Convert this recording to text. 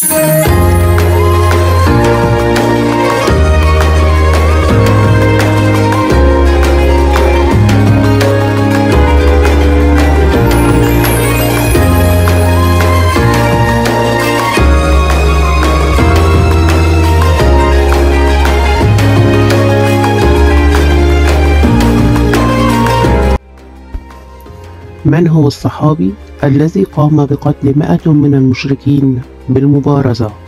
من هو الصحابي الذي قام بقتل 100 من المشركين بالمبارزة؟